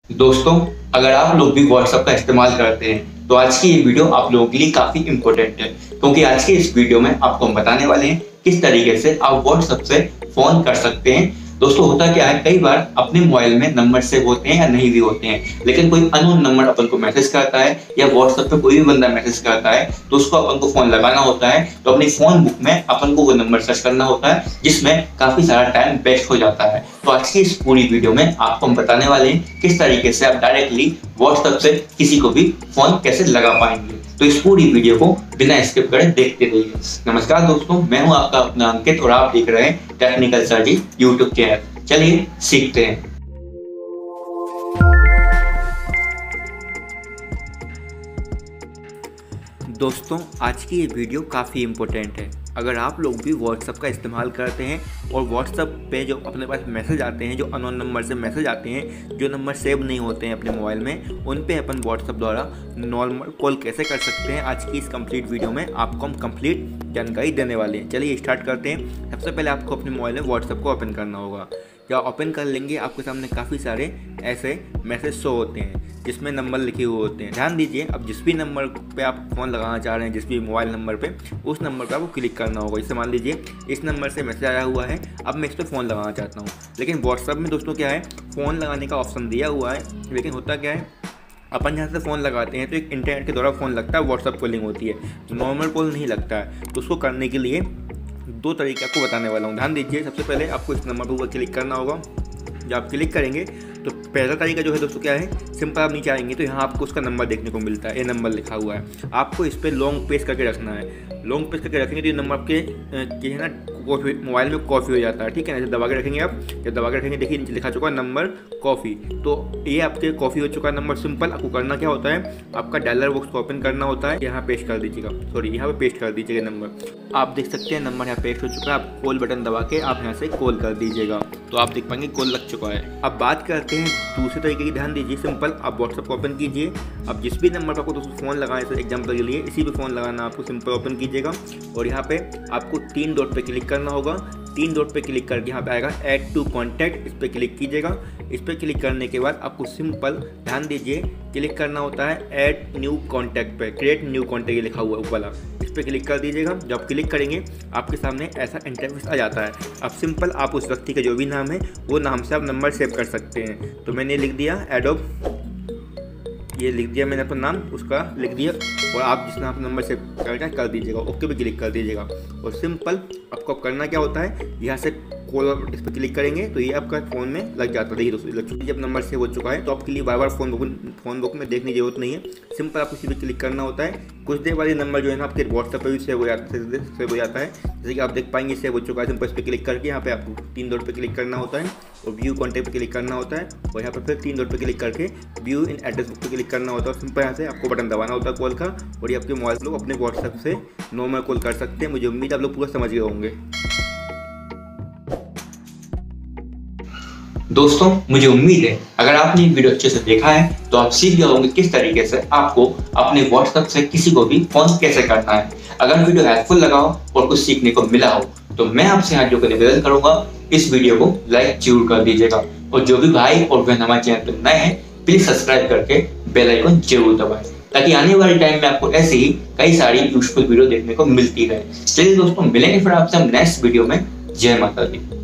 दोस्तों, अगर आप लोग भी व्हाट्सएप का इस्तेमाल करते हैं तो आज की ये वीडियो आप लोगों के लिए काफी इंपॉर्टेंट है, क्योंकि आज के इस वीडियो में आपको हम बताने वाले हैं किस तरीके से आप व्हाट्सएप से फोन कर सकते हैं। दोस्तों, होता क्या है, कई बार अपने मोबाइल में नंबर सेव होते हैं या नहीं भी होते हैं, लेकिन कोई अननोन नंबर अपन को मैसेज करता है या व्हाट्सएप पे कोई भी बंदा मैसेज करता है तो उसको अपन को फोन लगाना होता है। तो अपनी फोन बुक में अपन को वो नंबर सर्च करना होता है, जिसमें काफी सारा टाइम वेस्ट हो जाता है। तो आज की इस पूरी वीडियो में आपको हम बताने वाले हैं किस तरीके से आप डायरेक्टली व्हाट्सएप से किसी को भी फोन कैसे लगा पाएंगे। तो इस पूरी वीडियो को बिना स्किप करे देखते रहिए। नमस्कार दोस्तों, मैं हूं आपका अपना अंकित और आप देख रहे हैं technical sir ji YouTube channel. चलिए सीखते हैं। दोस्तों, आज की ये वीडियो काफ़ी इम्पोर्टेंट है। अगर आप लोग भी व्हाट्सएप का इस्तेमाल करते हैं और व्हाट्सएप पे जो अपने पास मैसेज आते हैं, जो अननोन नंबर से मैसेज आते हैं, जो नंबर सेव नहीं होते हैं अपने मोबाइल में, उन पे अपन व्हाट्सएप द्वारा नॉर्मल कॉल कैसे कर सकते हैं, आज की इस कंप्लीट वीडियो में आपको हम कंप्लीट जानकारी देने वाले हैं। चलिए स्टार्ट करते हैं। सबसे पहले आपको अपने मोबाइल में व्हाट्सएप को ओपन करना होगा। या ओपन कर लेंगे, आपके सामने काफ़ी सारे ऐसे मैसेज शो होते हैं जिसमें नंबर लिखे हुए होते हैं। ध्यान दीजिए, अब जिस भी नंबर पे आप फ़ोन लगाना चाह रहे हैं, जिस भी मोबाइल नंबर पे, उस नंबर पे आपको क्लिक करना होगा। जैसे मान लीजिए इस नंबर से मैसेज आया हुआ है, अब मैं इस पर फ़ोन लगाना चाहता हूँ। लेकिन व्हाट्सएप में दोस्तों क्या है, फ़ोन लगाने का ऑप्शन दिया हुआ है, लेकिन होता क्या है, अपन जहाँ से फ़ोन लगाते हैं तो एक इंटरनेट के द्वारा फ़ोन लगता है, व्हाट्सएप कॉलिंग होती है, तो नॉर्मल कॉल नहीं लगता है। तो उसको करने के लिए दो तरीके आपको बताने वाला हूँ। ध्यान दीजिए, सबसे पहले आपको इस नंबर पर ऊपर क्लिक करना होगा। जब आप क्लिक करेंगे तो पहला तरीका जो है दोस्तों क्या है, सिंपल आप नीचे आएंगे तो यहाँ आपको उसका नंबर देखने को मिलता है, ये नंबर लिखा हुआ है। आपको इस पर लॉन्ग प्रेस करके रखना है। लॉन्ग प्रेस करके रखेंगे तो ये नंबर आपके जो है ना मोबाइल में कॉफ़ी हो जाता है, ठीक है ना। जब दबा के रखेंगे आप, जब दबा के रखेंगे देखिए नीचे लिखा चुका है नंबर कॉफ़ी, तो ये आपके कॉफ़ी हो चुका है नंबर। सिंपल आपको करना क्या होता है, आपका डायलर बॉक्स को ओपन करना होता है, यहाँ पेस्ट कर दीजिएगा, सॉरी यहाँ पे पेस्ट कर दीजिएगा नंबर। आप देख सकते हैं नंबर यहाँ पेस्ट हो चुका है। आप कॉल बटन दबा के आप यहाँ से कॉल कर दीजिएगा, तो आप देख पाएंगे कॉल लग चुका है। अब बात करते हैं दूसरे तरीके की। ध्यान दीजिए, सिंपल आप व्हाट्सएप को ओपन कीजिए। अब जिस भी नंबर पर आपको दोस्तों फ़ोन लगाना है, एग्जाम्पल के लिए इसी पे फ़ोन लगाना, आपको सिंपल ओपन कीजिएगा और यहाँ पे आपको 3 डॉट पे क्लिक करना होगा। 3 डॉट पे क्लिक करके यहाँ पे आएगा ऐड टू कॉन्टैक्ट, इस पर क्लिक कीजिएगा। इस पर क्लिक करने के बाद आपको सिंपल ध्यान दीजिए क्लिक करना होता है ऐड न्यू कॉन्टैक्ट पे, क्रिएट न्यू कॉन्टैक्ट लिखा हुआ है ऊपर वाला, इस पर क्लिक कर दीजिएगा। जब आप क्लिक करेंगे आपके सामने ऐसा इंटरफेस आ जाता है। अब सिंपल आप उस व्यक्ति का जो भी नाम है वो नाम से आप नंबर सेव कर सकते हैं। तो मैंने लिख दिया एडोब, ये लिख दिया मैंने अपना नाम, उसका लिख दिया, और आप जिस नाम नंबर से कर दीजिएगा, ओके पे क्लिक कर दीजिएगा। और सिंपल आपको करना क्या होता है, यहाँ से कॉल इस पर क्लिक करेंगे तो ये आपका फ़ोन में लग जाता है। देखिए दोस्तों, लग चुकी, जब नंबर सेव हो चुका है तो आपके लिए बार बार फ़ोन बुक में देखने की जरूरत नहीं है। सिंपल आपको इसी पर क्लिक करना होता है। कुछ देर बाद ये नंबर जो है ना आपके व्हाट्सएप पर भी सेव हो जाता है। जैसे कि आप देख पाएंगे सेव हो चुका है। सिंपल इस पर क्लिक करके यहाँ पे आपको 3 डॉट पे क्लिक करना होता है और व्यू कॉन्टैक्ट पे क्लिक करना होता है, और यहाँ पर फिर 3 डॉट पे क्लिक करके व्यू इन एड्रेस बुक पे क्लिक करना होता है। सिंपल यहाँ से आपको बटन दबाना होता है कॉल का, और ये आपके मोबाइल लोग अपने व्हाट्सएप से नॉर्मल कॉल कर सकते हैं। मुझे उम्मीद आप लोग पूरा समझ गए होंगे। दोस्तों, मुझे उम्मीद है अगर आपने वीडियो अच्छे से देखा है तो आप सीख गए होंगे किस तरीके से आपको अपने व्हाट्सएप से किसी को भी फोन कैसे करना है। अगर वीडियो हेल्पफुल लगा हो और कुछ सीखने को मिला हो तो मैं आपसे हाथ जोड़ कर निवेदन करूंगा, इस वीडियो को लाइक जरूर कर दीजिएगा, और जो भी भाई और बहन हमारे चैनल पर नए हैं प्लीज सब्सक्राइब करके बेल आइकन जरूर दबाएं, ताकि आने वाले टाइम में आपको ऐसे ही कई सारी यूजफुल वीडियो देखने को मिलती रहे। चलिए दोस्तों, मिलेंगे फिर आपसे हम नेक्स्ट वीडियो में। जय माता दी।